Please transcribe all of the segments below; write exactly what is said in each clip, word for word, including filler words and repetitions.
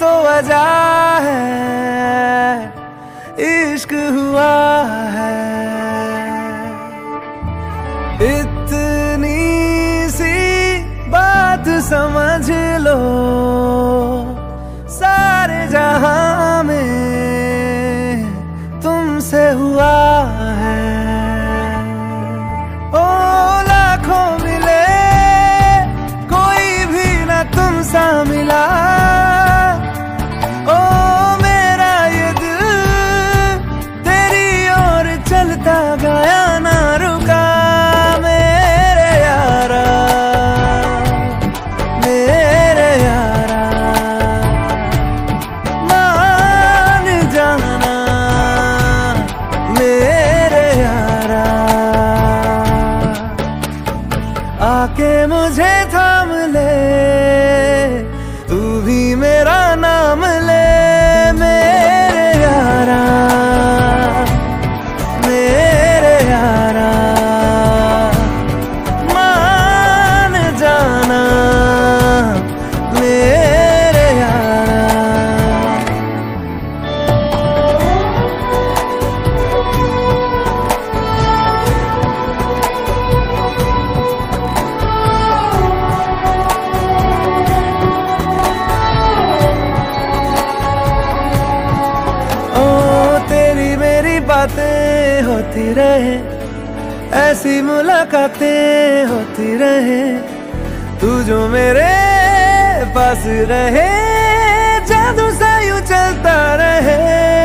तो वजह है, इश्क हुआ है। इतनी सी बात समझ लो, सारे जहां में तुमसे हुआ है। ओ लाखों मिले, कोई भी ना तुमसा मिला। ओ मेरा ये दिल तेरी ओर चलता गया, ना रुका। मेरे यारा, मेरे यारा, मान जाना मेरे यारा। आके मुझे थाम ले, तू भी मेरा नाम ले। मेरे यारा, मेरे यारा, मान जाना मेरे यारा। बातें होती रहे, ऐसी मुलाकातें होती रहे, तू जो मेरे पास रहे, जादू सा यूं चलता रहे।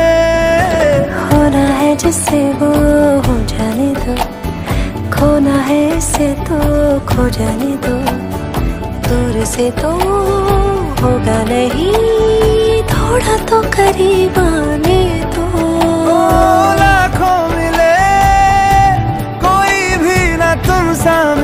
होना है जिससे वो हो जाने दो, खोना है इससे तो खो जाने दो। दूर से तो होगा नहीं, थोड़ा तो करीब आने दो। लाखों मिले, कोई भी ना तुमसा